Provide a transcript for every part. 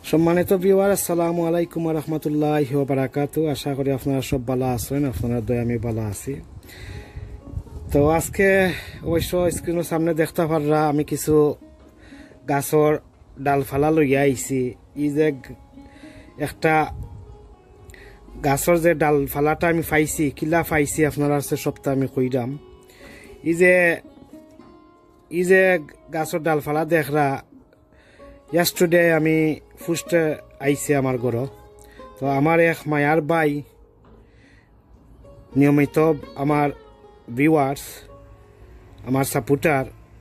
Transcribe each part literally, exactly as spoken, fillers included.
সম্মানিত ভিউয়ার, আসসালামু আলাইকুম ওয়া রাহমাতুল্লাহি ওয়া বারাকাতুহু। আশা করি আপনারা সব ভালো আছেন। আপনারা দয়া আমি ভালো আছি। তো আজকে অবশ্য স্ক্রিনের সামনে দেখতে পাররা আমি কিছু গাছর ডালফালা লইয়া আইছি। ই যে একটা গাছর যে ডালফালাটা আমি পাইছি, কিলা পাইছি আপনারা সপ্তাহ আমি কইরাম। ই যে ই যে গাছর ডালফালা দেখরা yesterday আমি ফুস্টে আইছি আমার ঘর। তো আমার এক মায়ার ভাই নিয়মিত আমার ভিউয়ার্স, আমার সাপোর্টার,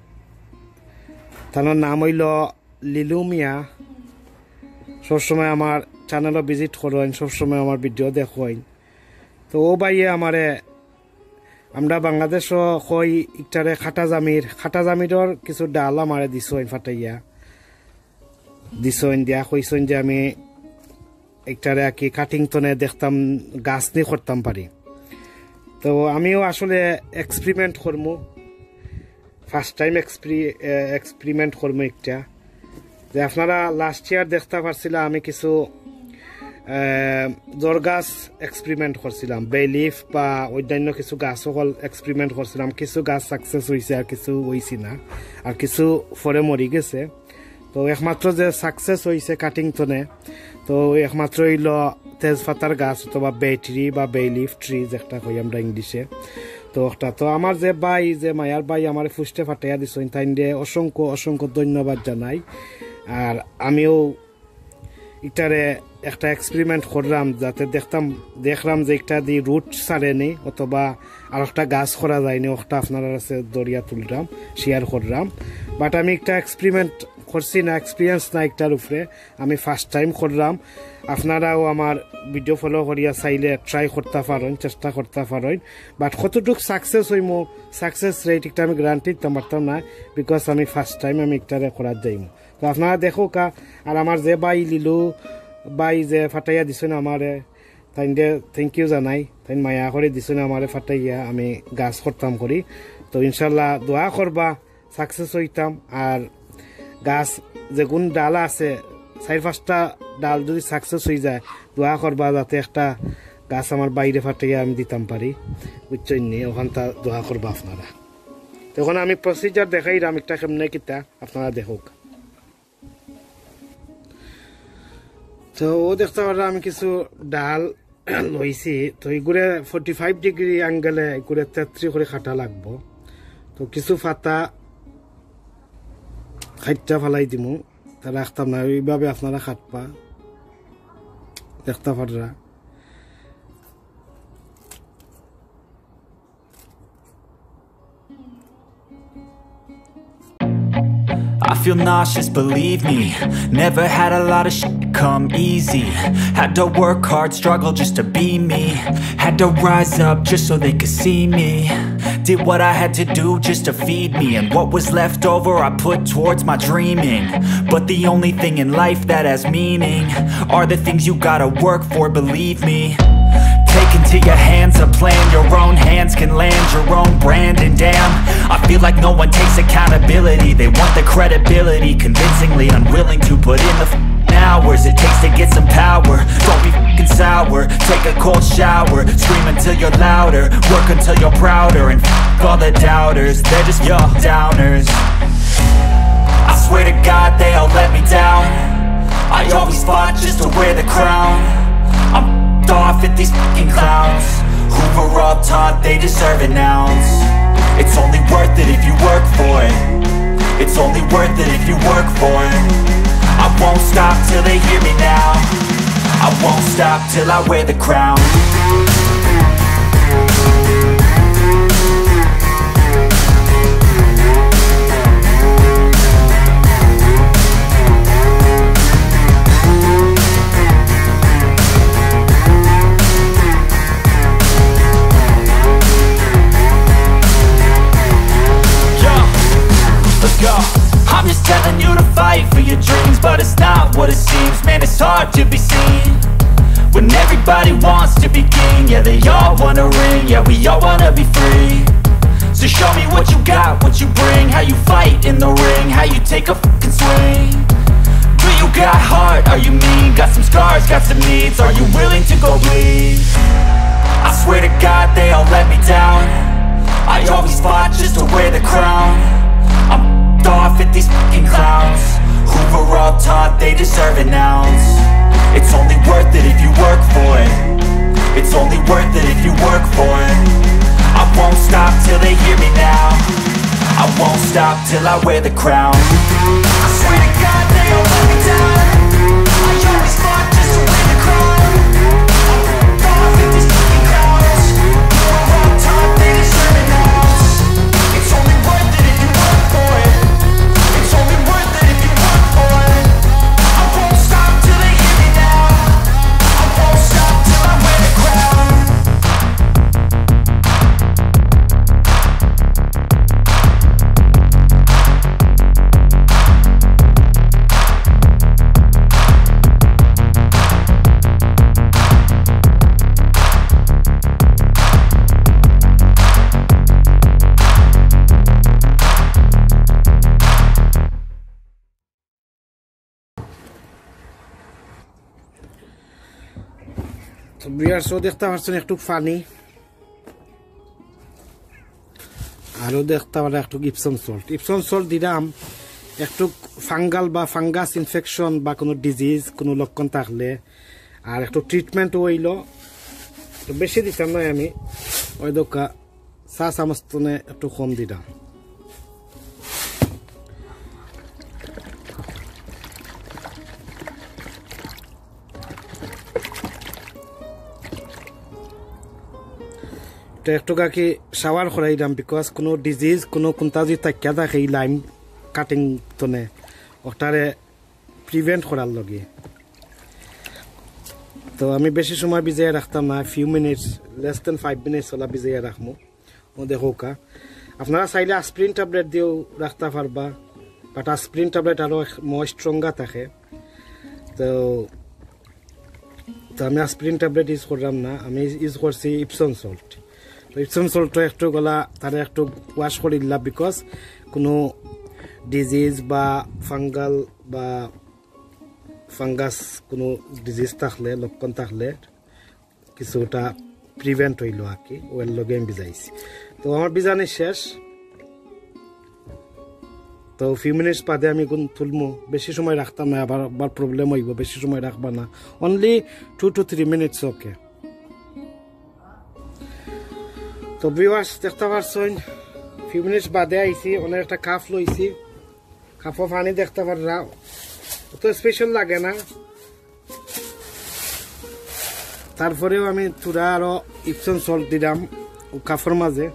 তার নাম হইল লিলু মিয়া। সবসময় আমার চ্যানেলও ভিজিট করেন, সবসময় আমার ভিডিও দেখেন। তো ও ভাইয়ে আমারে আমরা বাংলাদেশও কই ইটারে খাটা জামির খাটা জামিরর কিছু ডাল আমারে দিছইন ফাটাইয়া দিছইন দিয়া কইসইন যে আমি একটারে আর কি কাটিং তনে দেখতাম গাছ নিয়ে করতাম পারি। তো আমিও আসলে এক্সপেরিমেন্ট করবো, ফার্স্ট টাইম এক্সপেরিমেন্ট করবো একটা। যে আপনারা লাস্ট ইয়ার দেখতে পারছিলাম আমি কিছু জোর গাছ এক্সপেরিমেন্ট করছিলাম, বেলিফ বা অন্যান্য কিছু গাছ সকল এক্সপেরিমেন্ট করছিলাম। কিছু গাছ সাকসেস হয়েছে আর কিছু হয়েছি না, আর কিছু ফরে মরি গেছে। তো একমাত্র যে সাকসেস হয়েছে কাটিং তনে, তো একমাত্র হইল তেজপাতার গাছ অথবা বে ট্রি বা বেলিফ ট্রি যেটা কই আমরা ইংলিশে। তো একটা তো আমার যে ভাই, যে মায়ার ভাই আমার ফুষ্টে ফাটাইয়া দিছেন, তাই দিয়ে অসংখ্য অসংখ্য ধন্যবাদ জানাই। আর আমিও এটারে একটা এক্সপেরিমেন্ট করলাম, যাতে দেখতাম দেখলাম যে একটা দিয়ে রুট সারেনি অথবা আর একটা গাছ করা যায়নি, ওটা আপনারা কাছে দরিয়া তুললাম, শেয়ার করলাম। বাট আমি একটা এক্সপেরিমেন্ট করছি না, এক্সপিরিয়েন্স না একটার উপরে, আমি ফার্স্ট টাইম করলাম। আপনারাও আমার ভিডিও ফলো করিয়া চাইলে ট্রাই করতে পারেন, চেষ্টা করতে পারেন। বাট কতটুকু সাকসেস হইম, সাকসেস রেট একটা আমি গ্যারান্টি দিতে পারতাম না, বিকজ আমি ফার্স্ট টাইম আমি একটারে করার যাইম। তো আপনারা দেখো কা। আর আমার যে ভাই লিলু ভাই যে ফাটাইয়া দিছেন আমারে, তাই থ্যাংক ইউ জানাই। তাই মায়া করে দিছেন আমারে ফাটাইয়া আমি গাছ করতাম করি। তো ইনশাল্লাহ দোয়া করবা সাকসেস হইতাম। আর গাছ যে কোন ডাল আছে, চার পাঁচটা ডাল যদি সাকসেস হয়ে যায়, দোয়া করবা যাতে একটা গাছ আমার বাইরে ফাটাইয়া আমি দিতাম পারি, বুঝছেন নি? ওখানটা দোয়া করবা আপনারা। তখন আমি প্রসিজার দেখাই রাম একটা কেমনে কিতা, আপনারা দেখুক। তো ও দেখতে পারা আমি কিছু ডাল লইছি। তো এগুলো ফোর্টি ফাইভ ডিগ্রি অ্যাঙ্গেলে এগুলো তেত্রিশ করে কাটা লাগবো। তো কিছু পাতা খাইটা ফালাই দিমু, তা রাখতাম না, ওইভাবে আপনারা খাটপা দেখতে পাররা। I feel nauseous, believe me. Never had a lot of shit come easy. Had to work hard, struggle just to be me. Had to rise up just so they could see me. Did what I had to do just to feed me, and what was left over I put towards my dreaming. But the only thing in life that has meaning are the things you gotta work for, believe me. Take into your hands a plan, your own hands can land your own brand. And damn, I feel like no one takes accountability. They want the credibility, convincingly unwilling to put in the f***ing hours it takes to get some power. Don't be f***ing sour, take a cold shower, scream until you're louder, work until you're prouder. And f*** all the doubters, they're just your downers. I swear to God they all let me down. I always fought just to wear the crown. I'm off at these fucking clowns who were all taught they deserve an ounce. It's only worth it if you work for it. It's only worth it if you work for it. I won't stop till they hear me now. I won't stop till I wear the crown. I'm just telling you to fight for your dreams, but it's not what it seems. Man, it's hard to be seen when everybody wants to be king. Yeah, they all wanna ring, yeah, we all wanna be free. So show me what you got, what you bring, how you fight in the ring, how you take a fucking swing. Do you you got heart? Are you mean? Got some scars, got some needs. Are you willing to go bleed? I swear to God they all let me down. I always fought just to wear the crown. I'm f***ed off at these fucking clowns who were all taught they deserve an ounce. It's only worth it if you work for it. It's only worth it if you work for it. I won't stop till they hear me now. I won't stop till I wear the crown. I swear to God they all let me down. I always fought just to wear the crown. I'm f***ed off at these fucking clowns who were all taught they deserve an ounce. It's only worth it if you work for it. It's only worth it if you work for it. I won't stop till they hear me now. I won't stop till I wear the crown. বিয়ারসও দেখতে পাচ্ছেন একটু funny, আরও দেখতে পারে একটু Epsom salt. Epsom salt দিলাম একটু fungal বা ফাঙ্গাস ইনফেকশন বা কোনো ডিজিজ কোনো লক্ষণ থাকলে, আর একটু ট্রিটমেন্ট হইল। বেশি দিতাম নয়, আমি ওই দোকা চা চামচনে একটু কম দিলাম। একটু কাকি শাওয়ার করাই দাম, বিকজ কোনো ডিজিজ কোনো কোনটা যদি তাকিয়া থাকে এই লাইম কাটিং তনে ওটারে প্রিভেন্ট করার লগে। তো আমি বেশি সময় ভিজাইয়া রাখতাম না, few minutes, less than five minutes ওলা ভিজাইয়া রাখবো। ও দেখো কা আপনারা চাইলে আসপ্রিন ট্যাবলেট দিয়েও রাখতে পারবা, বাট আসপ্রিন ট্যাবলেট আরও মই স্ট্রঙ্গার থাকে। তো তো আমি আসপ্রিন ট্যাবলেট ইউজ করলাম না, আমি ইউজ করছি ইপসম সল্ট। তো ইপসম সল্টটা একটু গলা তারা একটু ওয়াশ করে দিলাম, বিকজ কোনো ডিজিজ বা ফাঙ্গাল বা ফাঙ্গাস কোনো ডিজিজ থাকলে লক্ষণ থাকলে কিছুটা প্রিভেন্ট হইল আর কি, ওর লগে আমি ভিজাইছি। তো আমার ভিজানি শেষ, তো ফিউ মিনিটস বাদে আমি গুণ তুলমো। বেশি সময় রাখতাম না, আবার আবার প্রবলেম হইব, বেশি সময় রাখবা না, only two to three minutes okay. তো ভিউয়ার্স দেখতে পারছেন ফিউ মিনিটস বাদে আইছি, অনেক একটা কাপ লইছি, কাপও পানি দেখতে পাররা, অত স্পেশাল লাগে না। তারপরেও আমি তুরা আরো ইপসম সল্ট দিলাম কাপের মাঝে।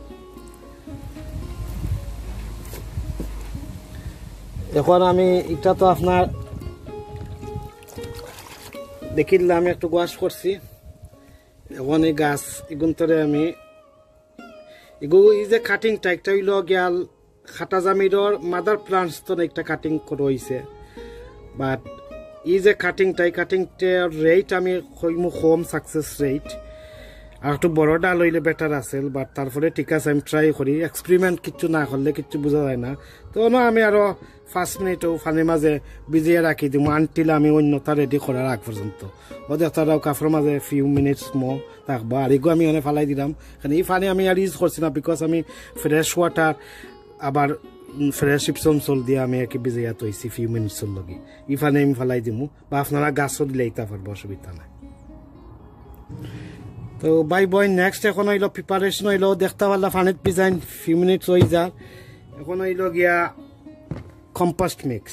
এখন আমি এটা তো আপনার দেখিলাম, আমি একটু ওয়াশ করছি। এখন এই গাছ এগুন্তরে আমি এগু এই যে কাটিংটা একটা হইল গিয়াল খাটা জামিরর মাদার প্লান্টস তো একটা কাটিং করা হয়েছে, বাট এই যে কাটিংটা এই কাটিংটার রেট আমি কইমু কম সাকসেস রেট, আর একটু বড় ডাল হইলে বেটার আছিল, বাট তারপরে ঠিক আছে আমি ট্রাই করি। এক্সপেরিমেন্ট কিছু না করলে কিছু বোঝা যায় না। তো আমি আরো পাঁচ মিনিটও ফানির মাঝে ভিজিয়ে রাখি দিব আনটিল আমি অন্যটা রেডি করার আগ পর্যন্ত। ওদের তারাও কাপড়ের মাঝে ফিউ মিনিটস মো থাকবো, আর এগুলো আমি অনেক ফালাই দিলাম। কারণ এই ফানি আমি আর ইউজ করছি না, বিকজ আমি ফ্রেশ ওয়াটার আবার ফ্রেশ ইপসম সল্ট দিয়ে আমি একে ভিজিয়ে তৈছি ফিউ মিনিটসের লগে। এই ফানি আমি ফালাই দিমু, বা আপনারা গাছও দিলে এইটা পারবো, অসুবিধা নাই। তো বাই বয় নেক্সট এখন হইল প্রিপারেশন হইল দেখতে পারলা ফানিত ভিজাইন ফিউ মিনিটস হয়ে যা। এখন হইল গিয়া কম্পোস্ট মিক্স।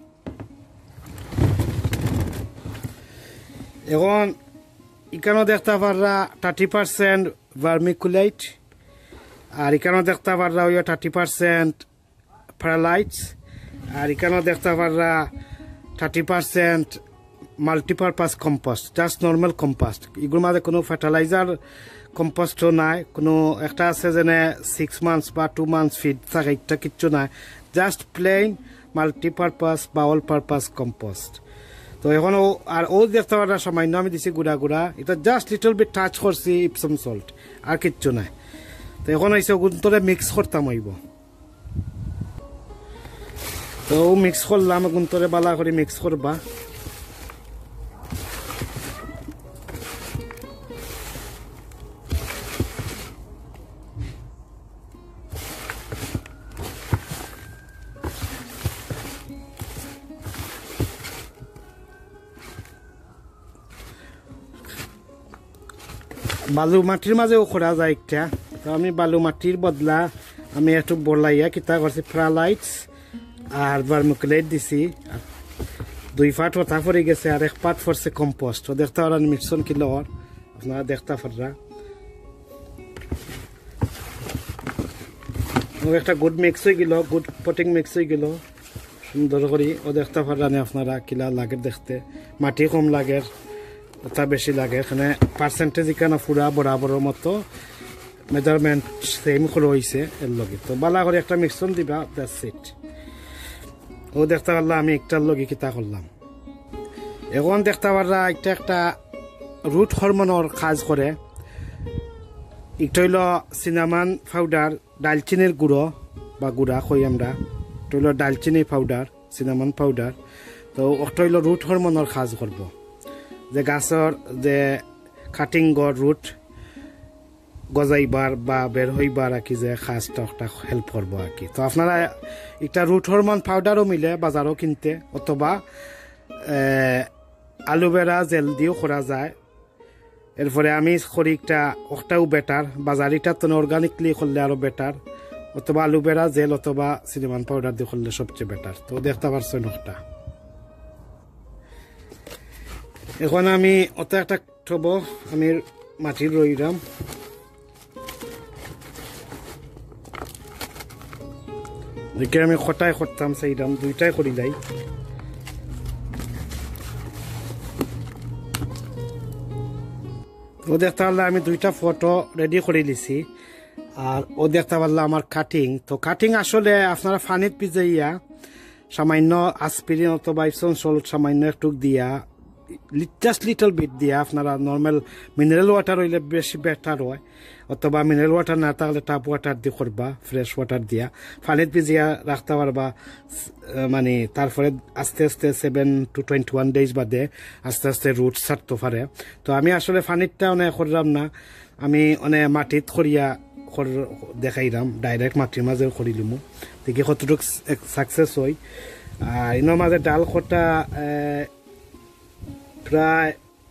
এখন এখানেও দেখতে পাররা থার্টি পার্সেন্ট ভার্মিকুলাইট, আর এখানেও দেখতে পাররা ওই থার্টি পার্সেন্ট প্যারালাইটস, আর এখানেও দেখতে পাররা thirty percent multipurpose compost, just normal compost. এগুলোর মাঝে কোনো ফার্টিলাইজার কম্পোস্টও নাই, কোনো একটা আছে যেনে সিক্স মান্থস বা টু মান্থস ফিড থাকে, এটা কিচ্ছু নাই, জাস্ট প্লেন মাল্টিপারপাস বা অল পারপাস কম্পোস্ট। তো এখন আর ও দেখতে পারা সামান্য আমি দিছি গুড়া গুড়া, এটা জাস্ট লিটল বিট টাচ করছি ইপসম সল্ট, আর কিচ্ছু নাই। তো এখন হয়েছে গুন্তরে মিক্স করতাম হইব। তো মিক্স করলাম, গুন্তরে বালা করে মিক্স করবা। বালু মাটির মাঝেও করা যায় একটা। তো আমি বালু মাটির বদলা আমি একটু বলাইয়া কিতা করছি ফ্রালাইটস আর ভার্মিকুলেট দিছি। দুই পাট ওঠা পড়ে গেছে আর এক পাট পড়ছে কম্পোস্ট। তো দেখতে পারেন মিশ্রণ কিলো আপনারা দেখতে পাররা একটা গুড মিক্স হয়ে গেল, গুড পটিং মিক্স হয়ে গেল সুন্দর করে। ও দেখতে পারেন আপনারা কিলা লাগে দেখতে, মাটি কম লাগে ওটা বেশি লাগে। এখানে পার্সেন্টেজ এখানে পুরা বরাবরের মতো মেজারমেন্ট সেম করে হয়েছে এর লগে। তো বালা করে একটা মিশ্রণ দিবা, দ্যাটস ইট। ও দেখতে পারলাম আমি একটার লগে কিতা করলাম। এখন দেখতে পারলা একটা একটা রুট হরমোনের কাজ করে। একটা হইল সিনামান পাউডার, ডালচিনির গুঁড়ো বা গুঁড়া কই আমরা, একটা হইল ডালচিনি পাউডার, সিনামান পাউডার। তো একটা হইল রুট হরমোনের কাজ করব, যে গাছের যে কাটিং গড় রুট গজাইবার বা বের হইবার আর কি যে কাজটা একটা হেল্প করবো আর কি। তো আপনারা একটা রুট হরমোন পাউডারও মিলে বাজারও কিনতে, অথবা অ্যালোভেরা জেল দিয়েও করা যায়। এরপরে আমি করি একটা ওটাও বেটার, বাজারিটা তো অর্গানিকলি করলে আরও বেটার, অথবা অ্যালোভেরা জেল অথবা সিনেমান পাউডার দিয়ে করলে সবচেয়ে বেটার। তো দেখতে পারছেন ওটা। এখন আমি ওটা একটা ঠব আমি মাটির রইলাম। দেখে আমি খটাই করতাম সেইরাম দুইটাই করি লাই। ও দেখতে পারলে আমি দুইটা ফটো রেডি করে লিছি। আর ও দেখতে পারলে আমার কাটিং। তো কাটিং আসলে আপনারা ফানিত পিজাইয়া সামান্য আসপিরিন অথবা ইপসন সল্ট সামান্য একটু দিয়া, জাস্ট লিটল বিট দিয়া, আপনারা নর্মাল মিনারেল ওয়াটার হইলে বেশি বেটার হয়, অথবা মিনারেল ওয়াটার না থাকলে টাপ ওয়াটার দিয়ে করবা, ফ্রেশ ওয়াটার দিয়া ফানিত ভিজিয়া রাখতে পারবা। মানে তারপরে আস্তে আস্তে seven to twenty one days বাদে আস্তে আস্তে রুট ছাড়তে পারে। তো আমি আসলে ফানিতটা অনেক করলাম না, আমি অনেক মাটিত করিয়া দেখাইলাম, ডাইরেক্ট মাটির মাঝে করিলাম, দেখি কতটুকু সাকসেস হয়। আর ইনোর মাঝে ডাল খটা প্রায়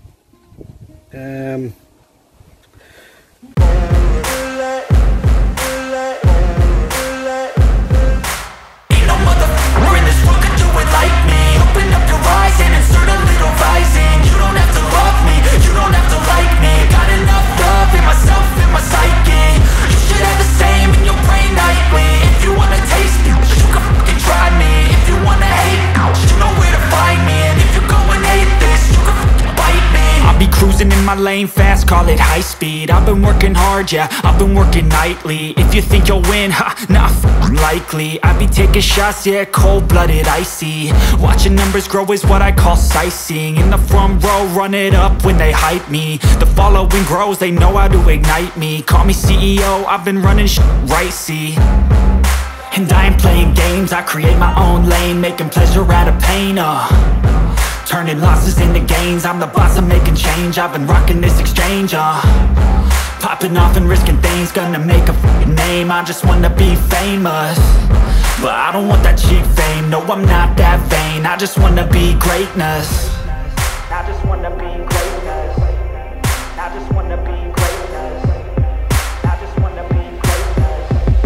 Cruising in my lane fast, call it high speed. I've been working hard, yeah, I've been working nightly. If you think you'll win, ha, nah, f***ing likely. I be taking shots, yeah, cold-blooded, icy. Watching numbers grow is what I call sightseeing. In the front row, run it up when they hype me. The following grows, they know how to ignite me. Call me C E O, I've been running shit right, see. And I ain't playing games, I create my own lane, making pleasure out of pain, uh turning losses into gains, I'm the boss, I'm making change. I've been rocking this exchange, uh popping off and risking things, gonna make a f***ing name. I just wanna be famous, but I don't want that cheap fame. No, I'm not that vain, I just wanna be greatness. I just wanna be greatness. I just wanna be greatness. I just wanna be greatness.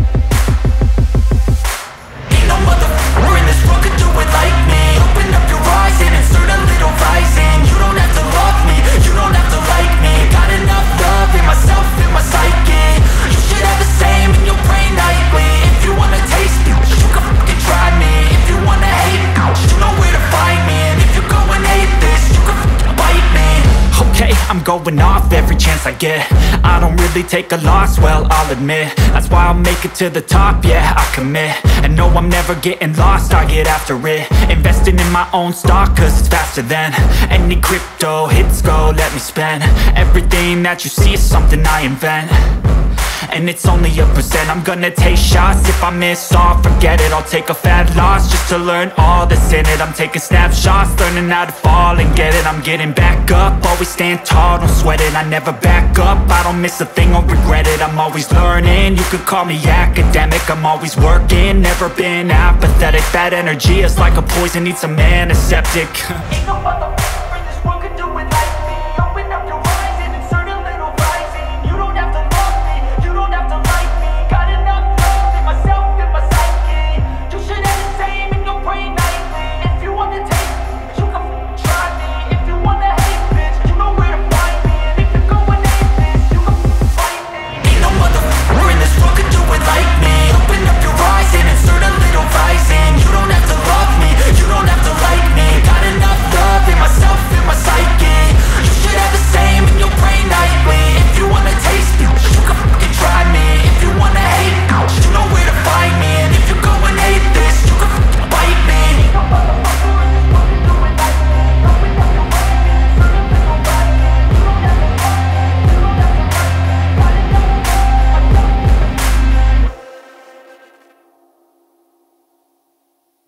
Ain't no motherfucker in this world could do it like me. Open up your eyes and insert a little rising. You don't have to love me, you don't have to like me. Got enough love in myself, in my psyche. You should have the same in your brain nightly. If you wanna taste me, you can fucking try me. If you wanna hate me, you know where to find me. And if you go and hate this, you can fucking bite me. Okay, I'm going off every chance I get. I don't really take a loss, well, I'll admit. That's why I'll make it to the top, yeah, I commit. And no, I'm never getting lost, I get after it. Investing in my own stock, cause it's faster than any crypto hits go, let me spend. Everything that you see is something I invent, and it's only a percent. I'm gonna take shots, if I miss all, forget it. I'll take a fat loss just to learn all that's in it. I'm taking snapshots, learning how to fall and get it. I'm getting back up, always stand tall, don't sweat it. I never back up, I don't miss a thing or regret it. I'm always learning, you could call me academic. I'm always working, never been apathetic. Bad energy is like a poison, needs some antiseptic. Ain't no motherfucker in this world could do it like me. Open up your eyes and insert a little rising.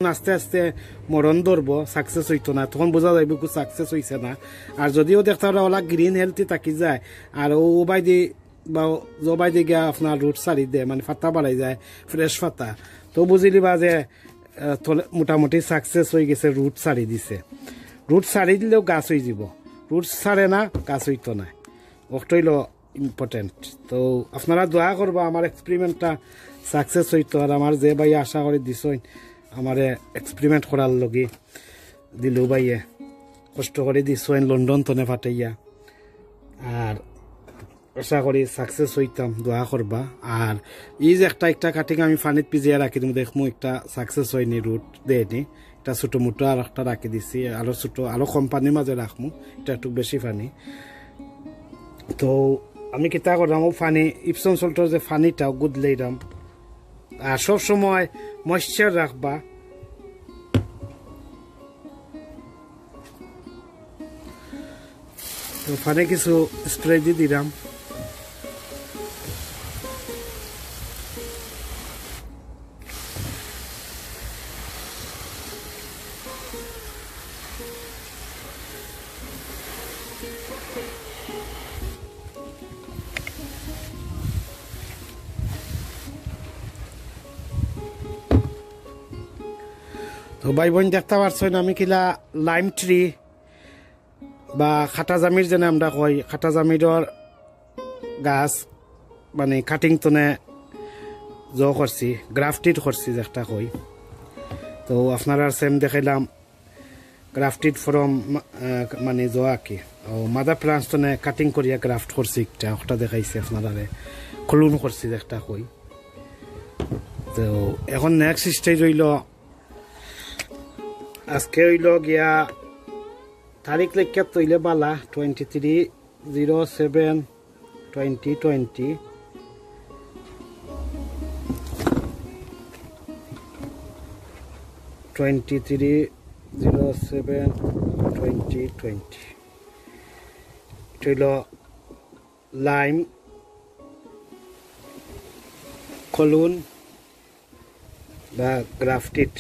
আস্তে আস্তে মরণ ধরবো, success হইতো না, তখন বোঝা যাইব কি সাকসেস হইছে না। আর যদিও দেখতে পারা ওলা গ্রিন হেলথি থাকি যায় আর ও বাইদি বা জবাই দিয়ে গিয়া আপনার রুট সারি দেয়, মানে ফাতা বাড়াই যায়, ফ্রেশ ফাতা, তো বুঝিলি বা যে মোটামুটি সাকসেস হয়ে গেছে, রুট সারি দিছে। রুট সারি দিলেও গাছ হয়ে যাব, রুট সারে না গাছ হইতো না, ওটা হইল ইম্পর্টেন্ট। তো আপনারা দোয়া করবো আমার এক্সপেরিমেন্টটা সাকসেস হইতো। আর আমার যে ভাই আশা করে দিছই আমার এক্সপেরিমেন্ট করার লগে দিলু ভাইয়ে কষ্ট করে দিছই লন্ডন তনে ফাটাইয়া, আর আশা করি সাকসেস হইতাম, দোয়া করবা। আর এই যে একটা একটা কাটিং আমি ফানিত পিজিয়ে রাখি দিম, দেখমু একটা সাকসেস হয়নি, রুট দেয়নি, এটা ছোটো মোটো আর একটা রাখি দিছি, আরও ছোটো আরও কোম্পানির মাঝে রাখমু, এটা একটু বেশি ফানি। তো আমি কিতা করলাম, ও ফানি ইপসন সল্টর যে ফানিটা গুদলেই দাম, আর সব সময় ময়েশ্চার রাখবা। তো ফানে কিছু স্প্রে দিয়ে দিলাম। তো ভাই বোন দেখতে পারছেন আমি কিলা লাইম ট্রি বা খাটা জামির যেন আমরা কই, খাটা জামিরর গাছ মানে কাটিং তনে জ করছি, গ্রাফটিড করছি যেটা কই। তো আপনারা সেম দেখাইলাম গ্রাফটিড ফ্রম মানে জ আঁকি, ও মাদার প্লান্টস তনে কাটিং করিয়া গ্রাফট করছি, একটা ওটা দেখাইছি আপনারা, ক্লোন করছি যেটা কই। তো এখন নেক্সট স্টেজ হইল, আজকে হইল গিয়া তারিখ লেখা তৈলে বালা twenty three zero seven twenty twenty twenty three zero seven twenty twenty হইল লাইম কলুন বা গ্রাফটিড।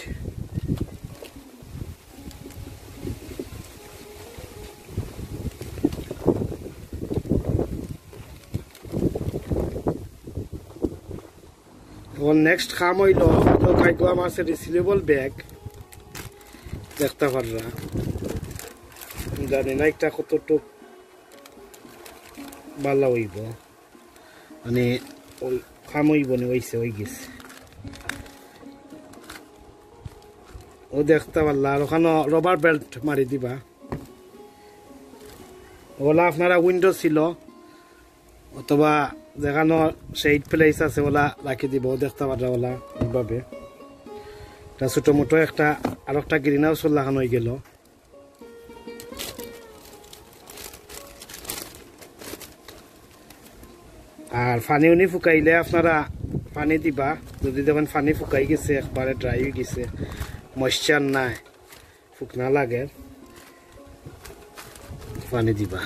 নেক্সট কাম হইল খাইতো আমার রিসিলেবল ব্যাগ দেখতে পাররা, জানি না একটা কতটুক ভালো হইব, মানে কাম হইব না, হইছে হয়ে গেছে ও দেখতে পারলা। আর ওখানে রবার বেল্ট মারি দিবা, ওলা আপনারা উইন্ডো ছিল অথবা যেখানে সেইট প্লেস আছে ওলা রাখি দিব, দেখতে পারা ওলা এইভাবে। এটা ছোটো মোটো একটা আর একটা গ্রিন হাউস লাগানো হয়ে গেল। আর পানি উনি ফুকাইলে আপনারা পানি দিবা, যদি দেখেন পানি ফুকাই গেছে একবারে ড্রাই হয়ে গেছে, ময়েশ্চার নাই, ফুকনা লাগে, পানি দিবা।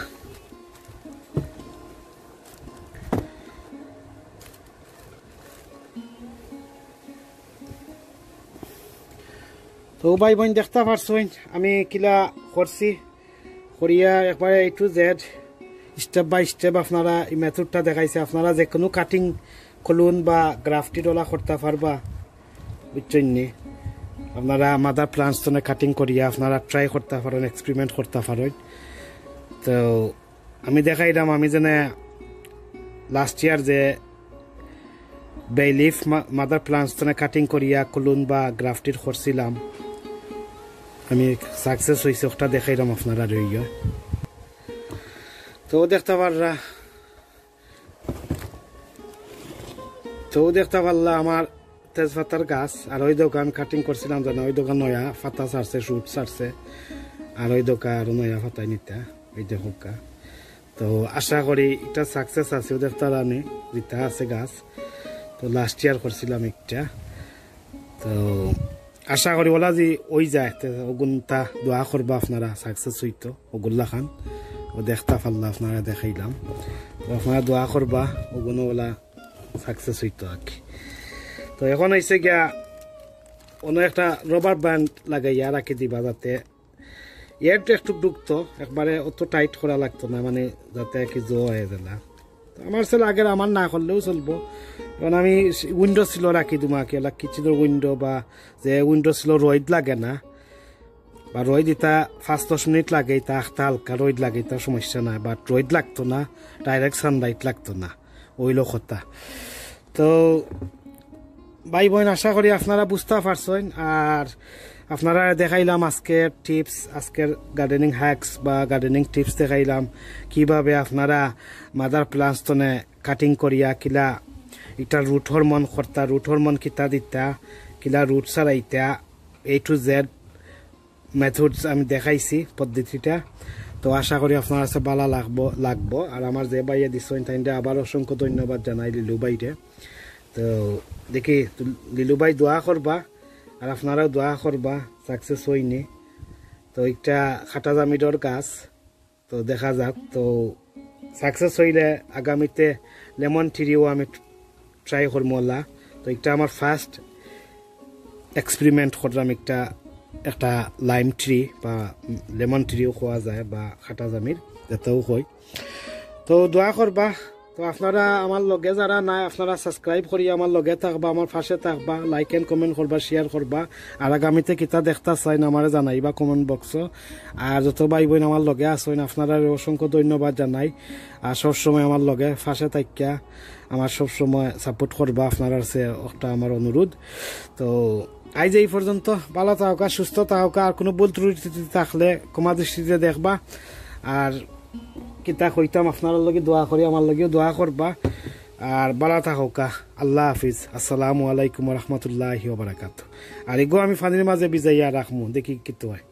তো ভাই বোন দেখতে পারছেন আমি কিলা করছি, করিয়া একবারে A to Z step by step আপনারা এই মেথডটা দেখাইছে। আপনারা যে কোনো কাটিং কলুন বা গ্রাফটিড ওলা করতে পারবা, বুঝছেন নি? আপনারা মাদার প্লান্টস তো কাটিং করিয়া আপনারা ট্রাই করতে পারেন, এক্সপেরিমেন্ট করতে পারেন। তো আমি দেখাইলাম আমি যেনে লাস্ট ইয়ার যে বেলিফ মাদার প্লান্টস তো কাটিং করিয়া কলুন বা গ্রাফটিড করছিলাম, আমি সাকসেস হয়েছে ওটা দেখাইলাম আপনারা রইয়া। তো দেখতে পাররা, তো দেখতে পারলা আমার তেজপাতার গাছ। আর ওই দোকান কাটিং করছিলাম জানা, ওই দোকান নয়া ফাতা ছাড়ছে, শুট ছাড়ছে, আর ওই দোকান আরো নয়া ফাতাই নিতা ওই দেখা। তো আশা করি এটা সাকসেস আছে, ওদের তারা আমি যেটা আছে গাছ। তো লাস্ট ইয়ার করছিলাম একটা, তো আশা করি ওলা যে ওই যায় ওগুনটা দোয়া করবা আপনারা সাকসেস হইতো, ওগুল্লা খান ও দেখতে পারলা আপনারা দেখাইলাম। তো আপনারা দোয়া করবা ওগুলো ওলা সাকসেস হইতো আর কি। তো এখন হয়েছে গিয়া অন্য একটা রবার ব্যান্ড লাগাইয়া রাখি দিবা যাতে এয়ারটা একটু ঢুকতো একবারে অত টাইট করা লাগতো না মানে যাতে কি জো হয়ে যায় না আমার ছেলে আগের আমার না করলেও চলবো কারণ আমি উইন্ডো ছিল রাখি তোমাকে কিচেনের উইন্ডো বা যে উইন্ডো ছিল রোদ লাগে না বা রোদ ইতা পাঁচ দশ মিনিট লাগে ইতা একটা হালকা রোদ লাগে ইতা সমস্যা নাই বাট রোদ লাগতো না ডাইরেক্ট সানলাইট লাগতো না ওইল কথা তো ভাই বোন আশা করি আপনারা বুঝতে পারছেন আর আপনারা দেখাইলাম আজকের টিপস আজকের গার্ডেনিং হ্যাকস বা গার্ডেনিং টিপস দেখাইলাম কিভাবে আপনারা মাদার প্লান্টসনে কাটিং করিয়া কিলা এটা রুট হরমোন করতা রুট হরমোন কিতা দিতা কিলা রুট সারাইতা এ টু জেড মেথডস আমি দেখাইছি পদ্ধতিটা তো আশা করি আপনার কাছে ভালো লাগবো লাগবো আর আমার যে ভাইয়া দিচ্ছেন তাই আবার অসংখ্য ধন্যবাদ জানাই লিলু ভাইরে তো দেখি লিলু ভাই দোয়া করবা আর আপনারাও দোয়া করবা সাকসেস হইনি তো একটা খাটা জামিডর গাছ তো দেখা যাক তো সাকসেস হইলে আগামীতে লেমন ট্রিও আমি ট্রাই করমলা তো এটা আমার ফার্স্ট এক্সপেরিমেন্ট করলাম একটা একটা লাইম ট্রি বা লেমন ট্রিও খোয়া যায় বা খাটা জামির যেতেও হয় তো দোয়া করবা তো আপনারা আমার লগে যারা নাই আপনারা সাবস্ক্রাইব করি আমার লগে থাকবা আমার পাশে থাকবা লাইক এন্ড কমেন্ট করবা শেয়ার করবা আর আগামীতে কিতা দেখতা চাই না আমার জানাইবা কমেন্ট বক্স আর যত ভাই বোন আমার লগে আসেন আপনারা অসংখ্য ধন্যবাদ জানাই আর সবসময় আমার লগে পাশে থাকিয়া আমার সবসময় সাপোর্ট করবা আপনারা একটা আমার অনুরোধ তো আজ এই পর্যন্ত ভালো থাকা সুস্থ থাকা আর কোনো ভুল ত্রুটি থাকলে ক্ষমা দৃষ্টিতে দেখবা আর কিতা কইতাম আপনার লগে দোয়া করি আমার লগেও দোয়া করবা আর ভালো থাকা আল্লাহ হাফিজ আসসালামু আলাইকুম রহমতুল্লাহি ওয়া বারাকাতুহু আর এগো আমি ফানির মাঝে বিজাইয়া রাখমু দেখি কিতো হয়।